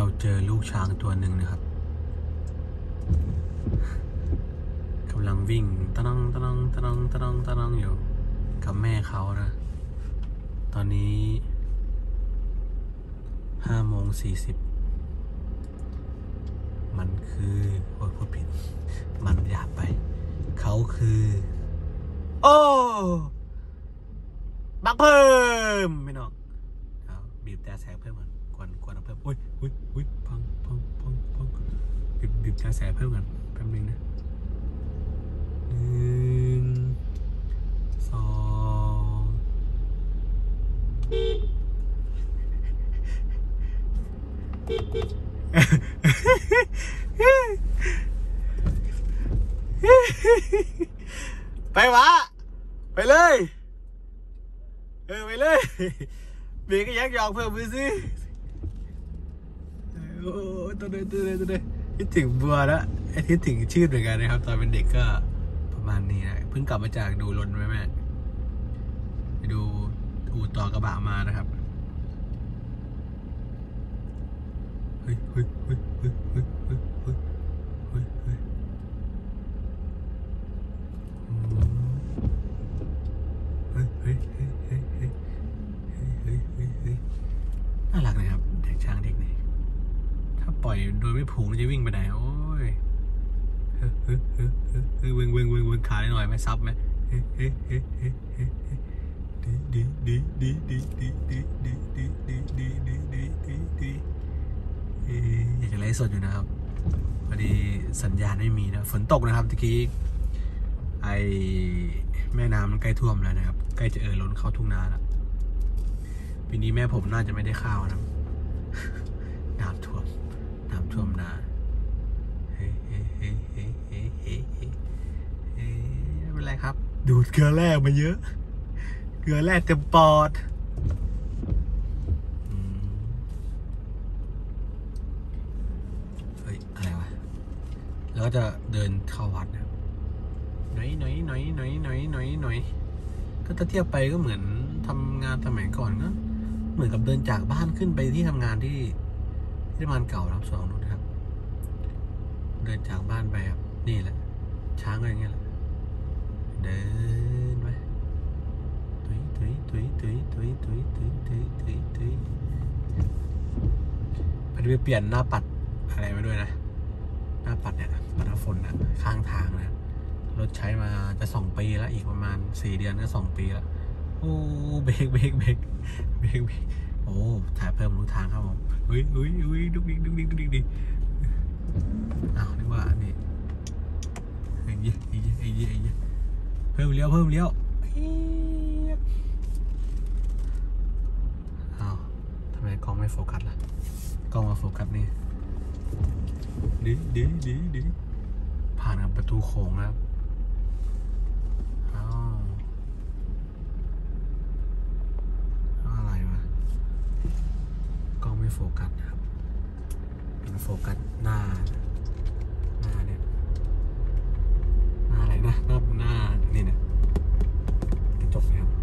เราเจอลูกช้างตัวหนึ่งนะครับกำลังวิ่งตะนังตะนังตะนังตะนังตะนังอยู่กับแม่เขานะตอนนี้5:40มันคือโอ้ยพูดผิดมันหยาบไปเขาคือโอ้บักเพิ่มไม่นอกบีบแต่แสงเพิ่มก่อนกวนเพิ่มอุ้ยพังบีบแต่แสงเพิ่มก่อนแป๊บนึงนะ1 2ไปวะไปเลยไปเลยเบรกก็ยักยอกเพิ่มไปสิโอ้ตัวเดินคิดถึงบัวแล้วคิดถึงชื่อเหมือนกันนะครับตอนเป็นเด็กก็ประมาณนี้นะเพิ่งกลับมาจากดูรถแม่ไปดูอู่ต่อกระบะมานะครับเฮ้ยน่ารักนะครับเด็กช้างเด็กนี่ถ้าปล่อยโดยไม่ผูกจะวิ่งไปไหนโอ้ยเวงขาหน่อยไหมซับไหมอยากจะไลฟ์สดอยู่นะครับพอดีสัญญาณไม่มีนะฝนตกนะครับตะกี้ไอแม่น้ำมันใกล้ท่วมแล้วนะครับใกล้จะล้นเข้าทุ่งนาแล้วปีนี้แม่ผมน่าจะไม่ได้ข้าวนะน้ำท่วมนาไม่เป็นไรครับดูดเกลือแร่มาเยอะเกลือแร่เต็มปอดเฮ้ยอะไรวะแล้วก็จะเดินเข้าวัดนะหน่อยก็ถ้าเทียบไปก็เหมือนทำงานสมัยก่อนก็เหมือนกับเดินจากบ้านขึ้นไปที่ทำงานที่ทำงานเก่าครับสองนู้นครับเดินจากบ้านไปครับนี่แหละช้างก็อย่างเงี้ยแหละเดินไปพอดีไปเปลี่ยนหน้าปัดอะไรมาด้วยนะหน้าปัดเนี่ยปัดน้ำฝนนะข้างทางนะรถใช้มาจะ2 ปีแล้วอีกประมาณ4 เดือนก็2 ปีแล้วโอ้เบรกโอ้ถ่ายเพิ่มรู้ทางครับผมดุกดิอ้าวนึกว่านี่ไอ้เหี้ยเพิ่มเลี้ยวอ้าวทำไมกล้องไม่โฟกัสล่ะกล้องมาโฟกัสนี่ดิผ่านกับประตูโค้งครับอะไรวะกล้องไม่โฟกัสนะครับเป็นโฟกัสหน้าเนี่ยหน้าอะไรนะหน้านี่เนี่ยกระจกนะครับ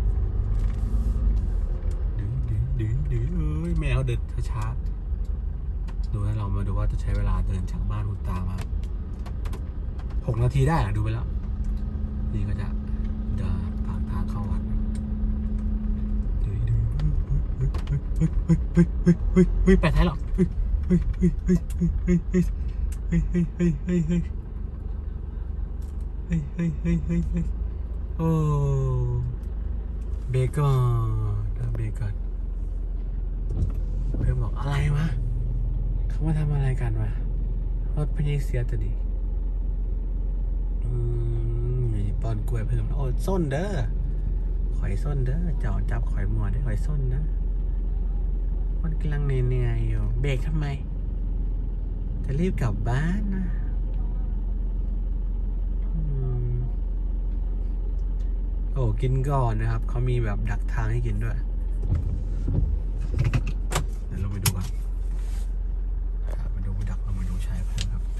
ดื้อแมวเดินช้าดูให้เรามาดูว่าจะใช้เวลาเดินจากบ้านคุณตามา6 นาทีได้ดูไปแล้วนี่ก็จะเดินปากทางเข้าวัดไปท้ายหรอโอ้เบรกก่อนเพื่อนบอกอะไรวะเขามาทำอะไรกันวะรถพยาเสียตัวดีมีปอนกล้วยเพิ่มโอ้ส้นเด้อข่อยส้นเด้อเจ้าจับข่อยมัวได้ข่อยส้นนะมันกำลังเหนื่อยอยู่เบรกทำไมจะรีบกลับบ้านนะโอ้กินก่อนนะครับเขามีแบบดักทางให้กินด้วยเดี๋ยวเราไปดูกันมาดูชายเพิ่มครับ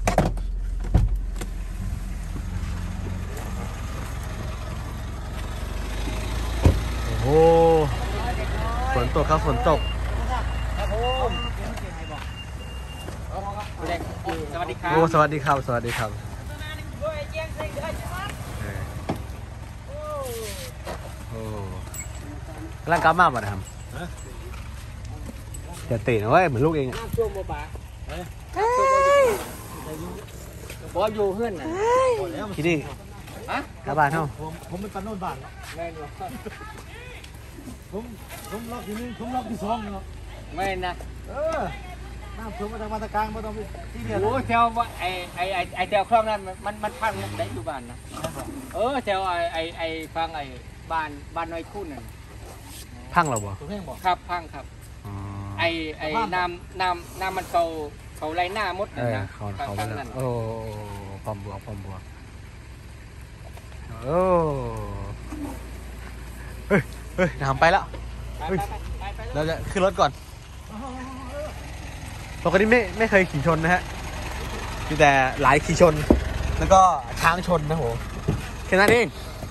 โอ้ฝนตกครับฝนตกสวัสดีครับโอ้สวัสดีครับสวัสดีครับโอ้ร่างกายมากป่ะนะครับจะเตะนะเว้ยเหมือนลูกเองอะน้ำท่วมบ่ปะบ่อยู่เพื่อนน่ะคิดดิฮะกลับบ้านเท่าผมเป็นปันโนนบ้านแม่นบ่ผมล็อกที่นี่ผมล็อกที่สองเนาะแม่นนะน้ำท่วมมาทางมาตะกลางมาต้องไปที่เดียวโอ้แถวว่าไอ้แถวคลองนั้นมันพังได้อยู่บ้านนะแถวไอ้ฟังไอ้บ้านน้อยคู่นั่นพังเราบ่ตัวแห้งบอกครับพังครับอ๋อไอ้น้ำมันเขาไล่หน้ามดเอนั่นอนะเขาฟังไปนั่นโอ้พร้อมบวกโอ้เฮ้ยทำไปแล้วไปเราจะขึ้นรถก่อนปกติไม่เคยขี่ชนนะฮะมีแต่หลายขี่ชน แล้วก็ช้างชนนะโหแค่นั้นเอง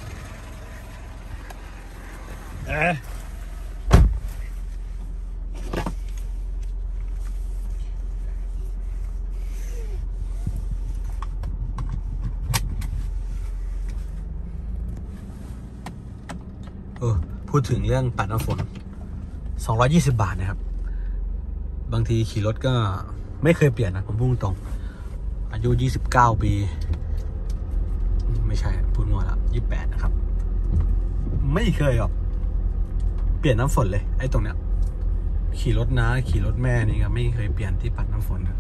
พูดถึงเรื่องปัดน้ำฝน220 บาทนะครับบางทีขี่รถก็ไม่เคยเปลี่ยนนะผมพูดตรงอายุ29 ปีไม่ใช่พูดมั่วแล้ว28นะครับไม่เคยหรอกเปลี่ยนน้ำฝนเลยไอ้ตรงเนี้ยขี่รถน้าขี่รถแม่นี่ก็ไม่เคยเปลี่ยนที่ปัดน้ำฝนนะ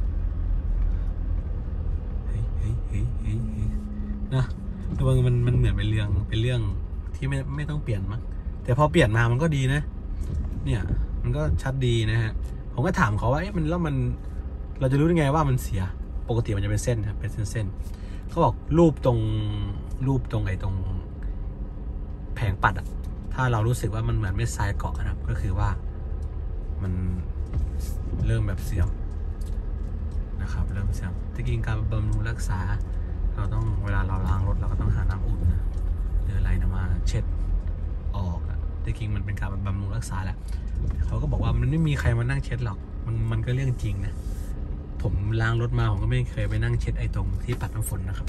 เฮ้ยนะคือมันเหมือนเป็นเรื่องที่ไม่ต้องเปลี่ยนมั้งแต่พอเปลี่ยนมามันก็ดีนะเนี่ยมันก็ชัดดีนะฮะผมก็ถามเขาว่ามันเราจะรู้ได้ไงว่ามันเสียปกติมันจะเป็นเส้นครับเป็นเส้นเขาบอกรูปตรงไอ้ตรงแผงปัดอะถ้าเรารู้สึกว่ามันเหมือนเม็ดทรายเกาะนะครับก็คือว่ามันเริ่มแบบเสื่อมนะครับเริ่มเสื่อมที่จริงการบำรุงรักษาเราต้องเวลาเราล้างรถเราก็ต้องหาน้ำอุ่นนะหรืออะไรนะมาเช็ดออกที่จริงมันเป็นการบำรุงรักษาแหละเขาก็บอกว่ามันไม่มีใครมานั่งเช็ดหรอกมันก็เรื่องจริงนะผมล้างรถมาผมก็ไม่เคยไปนั่งเช็ดไอ้ตรงที่ปัดน้ำฝนนะครับ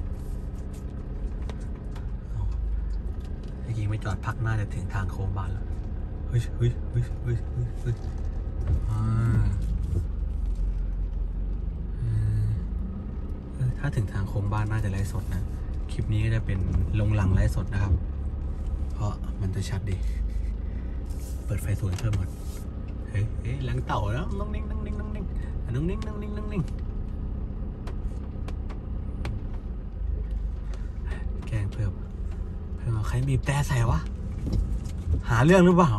ที่จริงไม่จอดพักหน้าจะถึงทางโค้งบ้านแล้วเฮ้ยถ้าถึงทางโค้งบ้านน่าจะไลฟ์สดนะคลิปนี้ก็จะเป็นลงหลังไลฟ์สดนะครับเพราะมันจะชัดดีเปิดไฟสวนเพิ่มก่อนเฮ้ยหลังเต่าแล้วน้องนิ่งแกล้งเพิ่มเอาใครบีบแต่ใส่วะหาเรื่องหรือเปล่า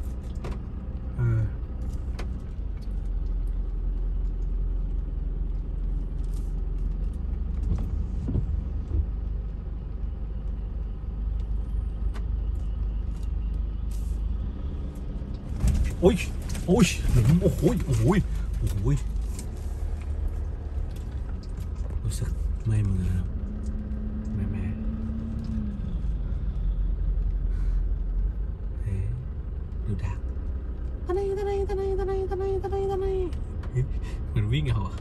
โอ้ยโอ้ยรู้สึกไม่มือแล้วแม่ดูดักตะไนเหมือนวิ่งเอาอะ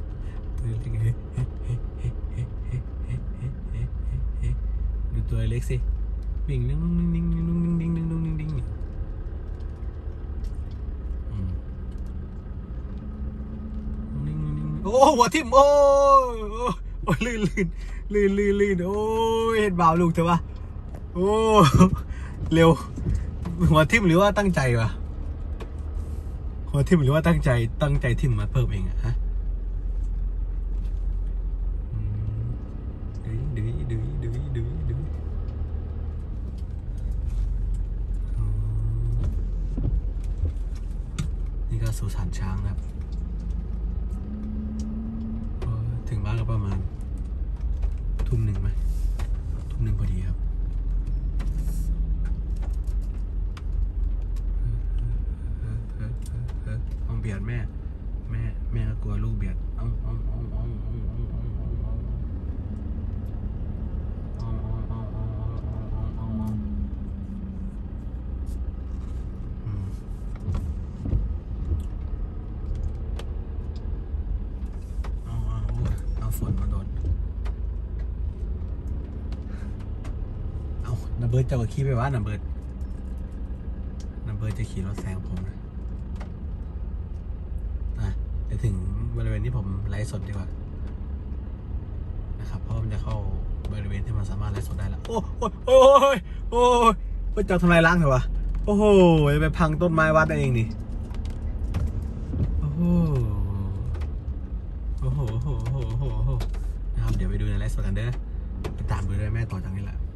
ดูตัวเล็กสิวิ่งนิ่งโอ้หัวทิ่มโอ้ลื่นโอ้เห็นบ่าวลูกเถอะวะโอ้เร็วหัวทิ่มหรือว่าตั้งใจวะหัวทิ่มหรือว่าตั้งใจทิ่มมาเพิ่มเองอะฮะดื้อนี่ก็สุสานช้างนะครับถึงบ้านก็ประมาณทุ่มหนึ่งไหมทุ่มหนึ่งพอดีครับเอาเบียดแม่ก็กลัวลูกเบียดฝนมันโดนเอาน้ำเบิร์ดจะเอาขี่ไปว่าน้ำเบิร์ดจะขี่รถแซงผมนะเดี๋ยวถึงบริเวณที่ผมไลฟ์สดดีกว่านะครับเพราะมันจะเข้าบริเวณที่มันสามารถไลฟ์สดได้แล้วโอ้ยจะทำลายล้างเหรอวะโอ้โหไปพังต้นไม้วัดเองนี่โอ้โหนะครับเดี๋ยวไปดูในไลฟ์สดกันเด้อไปตามดูด้วยแม่ต่อจากนี้แหละ